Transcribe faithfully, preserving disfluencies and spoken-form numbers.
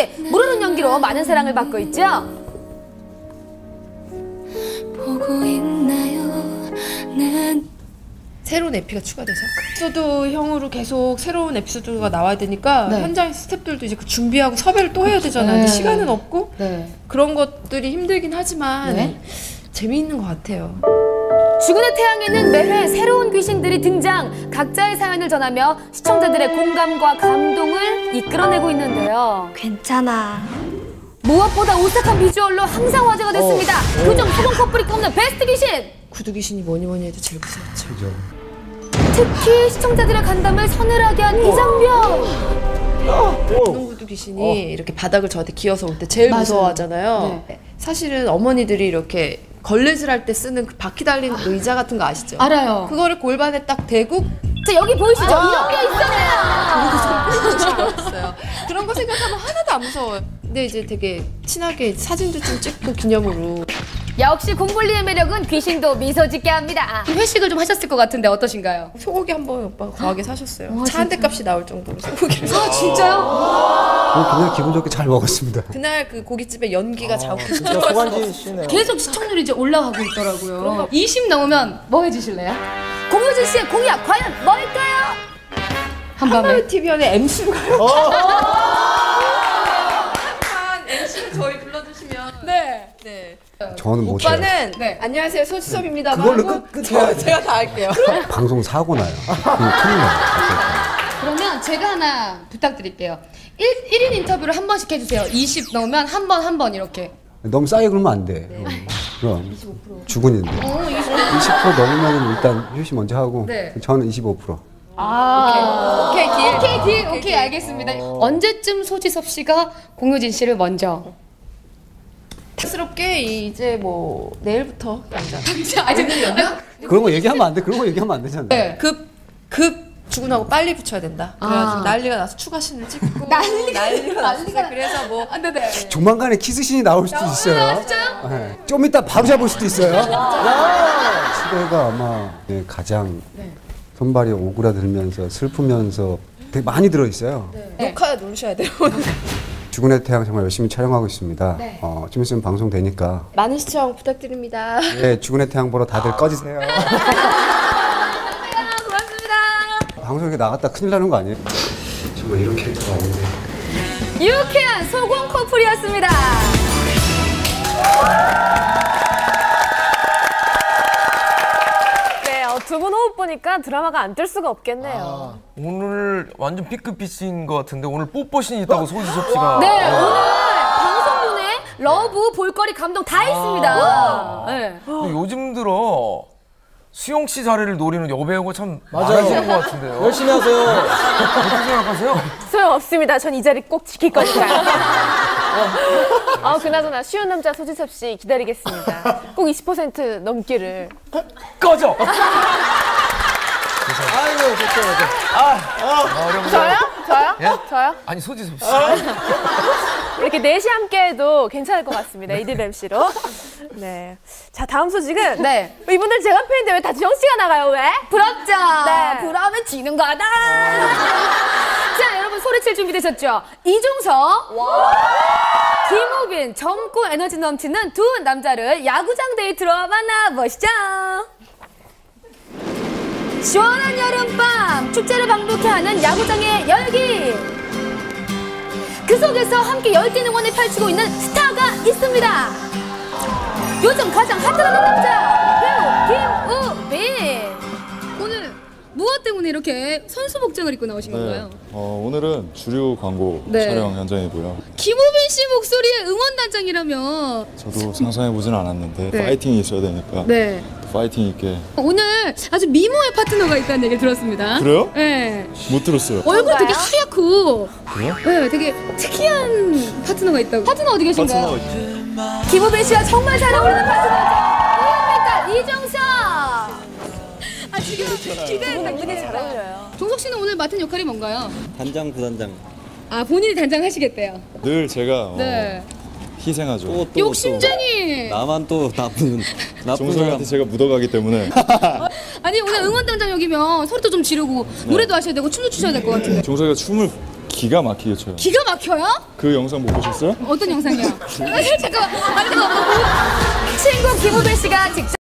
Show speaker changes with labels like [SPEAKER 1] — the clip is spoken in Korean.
[SPEAKER 1] 모르는 연기로 많은 사랑을 받고 있죠.
[SPEAKER 2] 보고 있나요? 난
[SPEAKER 3] 새로운 에피가 추가돼서 에피소드형으로 계속 새로운 에피소드가 나와야 되니까
[SPEAKER 1] 네.
[SPEAKER 3] 현장 스태프들도 이제 그 준비하고 섭외를 또 해야 되잖아요.
[SPEAKER 1] 네.
[SPEAKER 3] 근데 시간은 없고
[SPEAKER 1] 네.
[SPEAKER 3] 그런 것들이 힘들긴 하지만
[SPEAKER 1] 네.
[SPEAKER 3] 재미있는 것 같아요.
[SPEAKER 1] 죽은의 태양에는 매회 새로운 귀신들이 등장, 각자의 사연을 전하며 시청자들의 공감과 감동을 이끌어내고 있는데요.
[SPEAKER 2] 괜찮아.
[SPEAKER 1] 무엇보다 오싹한 비주얼로 항상 화제가 됐습니다.
[SPEAKER 4] 어.
[SPEAKER 1] 그중 소금 커플이 꼽는 베스트 귀신!
[SPEAKER 3] 구두 귀신이 뭐니 뭐니 해도 제일 무서웠죠.
[SPEAKER 4] 그죠.
[SPEAKER 1] 특히 시청자들의 간담을 서늘하게 한 이 장면!
[SPEAKER 3] 분홍 구두 귀신이 이렇게 바닥을 저한테 기어서 올 때 제일
[SPEAKER 1] 맞아요.
[SPEAKER 3] 무서워하잖아요.
[SPEAKER 1] 네.
[SPEAKER 3] 사실은 어머니들이 이렇게 걸레질 할 때 쓰는 그 바퀴 달린 의자 같은 거 아시죠?
[SPEAKER 1] 알아요.
[SPEAKER 3] 그거를 골반에 딱 대고
[SPEAKER 1] 자, 여기 보이시죠?
[SPEAKER 3] 아.
[SPEAKER 1] 이런 게 있잖아요.
[SPEAKER 3] 있어요. 그런 거 생각하면 하나도 안 무서워요. 근데 이제 되게 친하게 사진도 좀 찍고 기념으로.
[SPEAKER 1] 역시 공불리의 매력은 귀신도 미소 짓게 합니다. 회식을 좀 하셨을 것 같은데 어떠신가요?
[SPEAKER 3] 소고기 한 번 오빠가 과하게 사셨어요. 차 한 대 값이 나올 정도로 소고기를.
[SPEAKER 1] 아, 진짜요?
[SPEAKER 4] 그냥 기분 좋게 잘 먹었습니다.
[SPEAKER 3] 그날 그 고깃집에 연기가 자욱해서
[SPEAKER 5] 진짜 소관지 씨네요.
[SPEAKER 1] 계속 시청률이 이제 올라가고 있더라고요. 이십 넘으면 뭐 해주실래요? 공효진 씨의 공약 과연 뭘까요?
[SPEAKER 3] 한밤에 티비연의 엠시로 가요. 한 엠시를 저희 불러주시면.
[SPEAKER 1] 네.
[SPEAKER 3] 네.
[SPEAKER 4] 저는 못 해요.
[SPEAKER 3] 오빠는
[SPEAKER 1] 네.
[SPEAKER 3] 안녕하세요 소지섭입니다.
[SPEAKER 4] 그걸로
[SPEAKER 3] 하고
[SPEAKER 4] 끝- 끝-
[SPEAKER 3] 저, 제가 다 할게요.
[SPEAKER 4] 방송 사고 나요. 그럼 큰일 나요.
[SPEAKER 1] 그러면 제가 하나 부탁드릴게요. 일, 일 인 인터뷰를 한 번씩 해주세요. 이십 넘으면 한 번 한 번 이렇게.
[SPEAKER 4] 너무 싸게 그러면 안 돼. 그럼 죽은인데. 이십 퍼센트 넘으면 일단 효 씨 먼저 하고
[SPEAKER 1] 네.
[SPEAKER 4] 저는 이십오 퍼센트.
[SPEAKER 1] 아, 오케이. 오케이, 딜. 오케이, 딜. 오케이, 오케이, 알겠습니다. 언제쯤 소지섭 씨가 공효진 씨를 먼저?
[SPEAKER 3] 스럽게 이제 뭐 내일부터 당장.
[SPEAKER 1] 당장 아직
[SPEAKER 4] 그런 거 얘기하면 안 돼. 그런 거 얘기하면 안 되잖아요.
[SPEAKER 1] 네.
[SPEAKER 3] 급, 급 죽은하고 빨리 붙여야 된다. 그래가지고
[SPEAKER 1] 아.
[SPEAKER 3] 난리가 나서 추가신을 찍고
[SPEAKER 1] 난리가-
[SPEAKER 3] 난리가 났어요.
[SPEAKER 1] 난리가-
[SPEAKER 3] 그래서 뭐
[SPEAKER 1] 안 돼, 네.
[SPEAKER 4] 조만간에 키스신이 나올 수도 있어요.
[SPEAKER 1] 진짜요?
[SPEAKER 4] 네. 좀 이따 바로 잡을 수도 있어요. 시대가 아마 네, 가장 손발이 오그라들면서 슬프면서 되게 많이 들어있어요.
[SPEAKER 3] 녹화 누르셔야 돼요.
[SPEAKER 4] 죽은의 태양 정말 열심히 촬영하고 있습니다.
[SPEAKER 1] 네.
[SPEAKER 4] 어, 좀 있으면 방송 되니까
[SPEAKER 3] 많은 시청 부탁드립니다.
[SPEAKER 4] 네, 죽은의 태양 보러 다들 꺼지세요.
[SPEAKER 1] 고맙습니다.
[SPEAKER 4] 방송에 나갔다 큰일 나는 거 아니에요? 정말 이런 캐릭터가 없는데.
[SPEAKER 1] 유쾌한 소공 커플이었습니다.
[SPEAKER 6] 네, 어, 두 분 호흡 보니까 드라마가 안 뜰 수가 없겠네요.
[SPEAKER 7] 오늘 완전 B급빛인 것 같은데 오늘 뽀뽀신이 있다고 소지섭 씨가.
[SPEAKER 1] 네, 오늘 방송분에 러브, 볼거리, 감동 다 있습니다. 네.
[SPEAKER 7] 근데 요즘 들어 수영 씨 자리를 노리는 여배우가 참 많아지는 것 같은데요.
[SPEAKER 5] 열심히 하세요.
[SPEAKER 7] 어떻게 생각하세요?
[SPEAKER 6] 소용없습니다. 전 이 자리 꼭 지킬 거니까요. 아, 그나저나 쉬운 남자 소지섭 씨 기다리겠습니다. 꼭 이십 퍼센트 넘기를.
[SPEAKER 7] 꺼져!
[SPEAKER 5] 아이고, 좋죠, 좋죠.
[SPEAKER 6] 저요? 저요?
[SPEAKER 7] 예?
[SPEAKER 6] 저요?
[SPEAKER 7] 아니 소지섭 씨.
[SPEAKER 6] 이렇게 넷이 함께해도 괜찮을 것 같습니다. 이들 엠씨로. 네. 자, 다음 소식은
[SPEAKER 1] 네.
[SPEAKER 6] 이분들 제가 팬인데 왜 다 지영 씨가 나가요? 왜?
[SPEAKER 1] 부럽죠?
[SPEAKER 6] 네.
[SPEAKER 1] 부러우면 지는 거다. 자, 여러분 소리칠 준비되셨죠? 이중석, 김우빈, 젊고 에너지 넘치는 두 남자를 야구장 데이트로 만나보시죠. 시원한 여름밤, 축제를 방불케 하는 야구장의 열기. 그 속에서 함께 열띤 응원을 펼치고 있는 스타가 있습니다. 요즘 가장 핫한 남자, 배우 김우빈. 오늘 무엇 때문에 이렇게 선수 복장을 입고 나오신 건가요?
[SPEAKER 8] 어, 오늘은 주류 광고
[SPEAKER 1] 네.
[SPEAKER 8] 촬영 현장이고요.
[SPEAKER 1] 김우빈 씨 목소리의 응원단장이라며.
[SPEAKER 8] 저도 상상해보진 않았는데
[SPEAKER 1] 네.
[SPEAKER 8] 파이팅이 있어야 되니까
[SPEAKER 1] 네.
[SPEAKER 8] 파이팅 있게.
[SPEAKER 1] 오늘 아주 미모의 파트너가 있다는 얘기를 들었습니다.
[SPEAKER 8] 그래요?
[SPEAKER 1] 네.
[SPEAKER 8] 못 들었어요.
[SPEAKER 1] 얼굴 되게 하얗고.
[SPEAKER 8] 그래요?
[SPEAKER 1] 네, 되게 특이한 파트너가 있다고. 파트너 어디 계신가요?
[SPEAKER 8] 파트너.
[SPEAKER 1] 김우빈 씨와 정말 잘 어울리는 파트너죠. 누굽니까? 이종석. 아, 지금 기대에
[SPEAKER 6] 분들이 잘 어울려요.
[SPEAKER 1] 종석 씨는 오늘 맡은 역할이 뭔가요?
[SPEAKER 5] 단장, 부단장.
[SPEAKER 1] 아, 본인이 단장하시겠대요.
[SPEAKER 8] 늘 제가 어,
[SPEAKER 1] 네.
[SPEAKER 8] 희생하죠.
[SPEAKER 5] 또, 또,
[SPEAKER 1] 욕심쟁이.
[SPEAKER 5] 또 나만 또 나쁜, 나쁜
[SPEAKER 8] 종석한테 제가 묻어가기 때문에
[SPEAKER 1] 아니, 오늘 응원단장 여기면 소리도 좀 지르고 노래도 하셔야 되고 춤도 추셔야 될 것 같은데.
[SPEAKER 8] 종석이가 춤을 기가 막히게 쳐요.
[SPEAKER 1] 기가 막혀요?
[SPEAKER 8] 그 영상 못 보셨어요?
[SPEAKER 1] 어떤 영상이요? 잠깐만. 아니, 친구 김우배 씨가 직접